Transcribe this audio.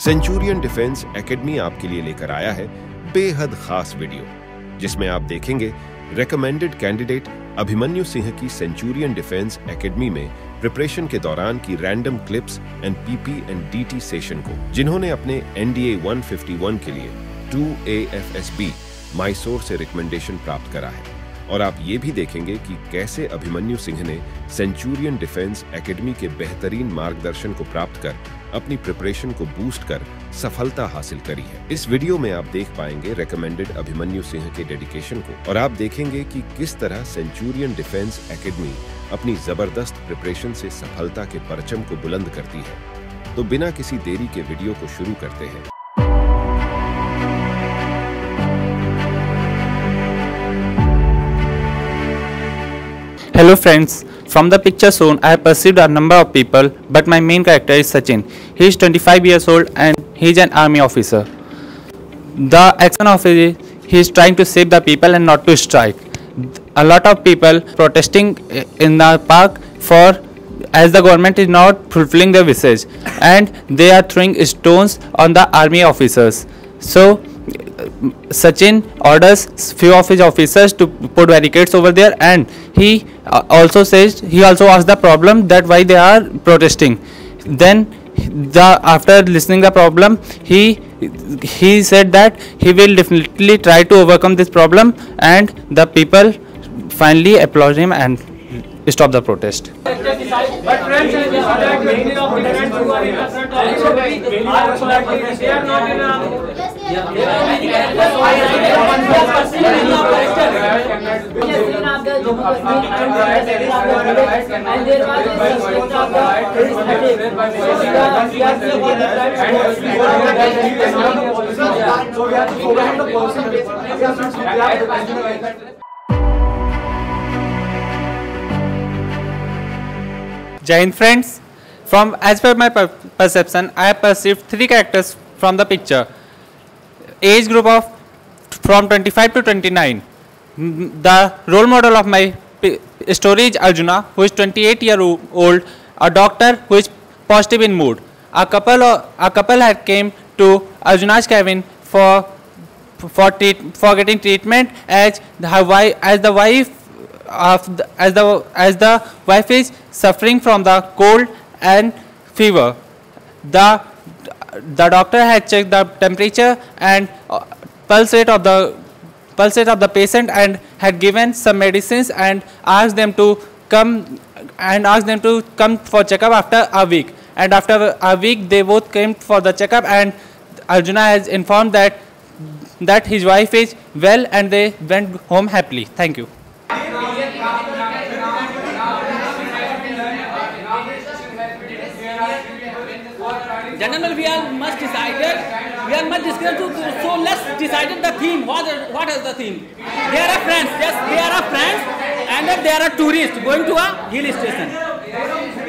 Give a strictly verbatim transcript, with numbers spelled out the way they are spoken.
Centurion defence academy आपके लिए लेकर आया है बेहद खास वीडियो, जिसमें आप देखेंगे रेकमेंडेड कैंडिडेट अभिमन्यु सिंह की सेंचुरियन डिफेंस एकेडमी में प्रिपरेशन के दौरान की random clips and PP and DT session को, जिन्होंने अपने एनडीए एक सौ इक्यावन के लिए two A F S B Mysore से रिकमेंडेशन प्राप्त करा है। और आप ये भी देखेंगे कि कैसे अभिमन्यु सिंह ने सेंचुरियन डिफेंस एकेडमी के बेहतरीन मार्गदर्शन को प्राप्त कर अपनी प्रिपरेशन को बूस्ट कर सफलता हासिल करी है। इस वीडियो में आप देख पाएंगे रेकमेंडेड अभिमन्यु सिंह के डेडिकेशन को, और आप देखेंगे कि किस तरह सेंचुरियन डिफेंस एकेडमी अपनी जबरदस्त प्रिपरेशन से सफलता के परचम को बुलंद करती है। तो बिना किसी देरी के वीडियो को शुरू करते हैं। Hello friends, from the picture shown I have perceived a number of people, but my main character is Sachin. He is twenty-five years old and he is an army officer. The action of it is he is trying to save the people and not to strike. A lot of people protesting in the park for as the government is not fulfilling their wishes, and they are throwing stones on the army officers. So Sachin orders few of his officers to put barricades over there, and he uh, also says he also asks the problem that why they are protesting. Then the after listening the problem, he he said that he will definitely try to overcome this problem, and the people finally applaud him and stop the protest. But friends, many of the friends who are in the front also they are not in a Jai Hind friends, from as per my per perception, I have perceived three characters from the picture. Age group of from twenty-five to twenty-nine. The role model of my story is Arjuna, who is twenty-eight year old, a doctor who is positive in mood. A couple of, a couple had came to Arjuna's cabin for for treat, for getting treatment as the wife as the wife of the, as the as the wife is suffering from the cold and fever. The the doctor had checked the temperature and uh, pulse rate of the pulse rate of the patient and had given some medicines and asked them to come and asked them to come for checkup after a week. And after a week, they both came for the checkup, and Arjuna has informed that that his wife is well, and they went home happily. Thank you. Gentlemen, we are much decided. We are much discussed. To, so let's decide the theme. What is, what is the theme? There are friends. Yes, there are friends, and there are tourists going to a hill station.